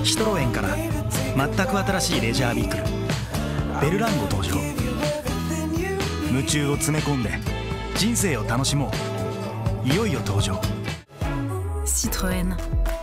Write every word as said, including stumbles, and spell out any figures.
シトロエンから全く新しいレジャービークルベルランゴ登場。夢中を詰め込んで人生を楽しもう。いよいよ登場。 Citroën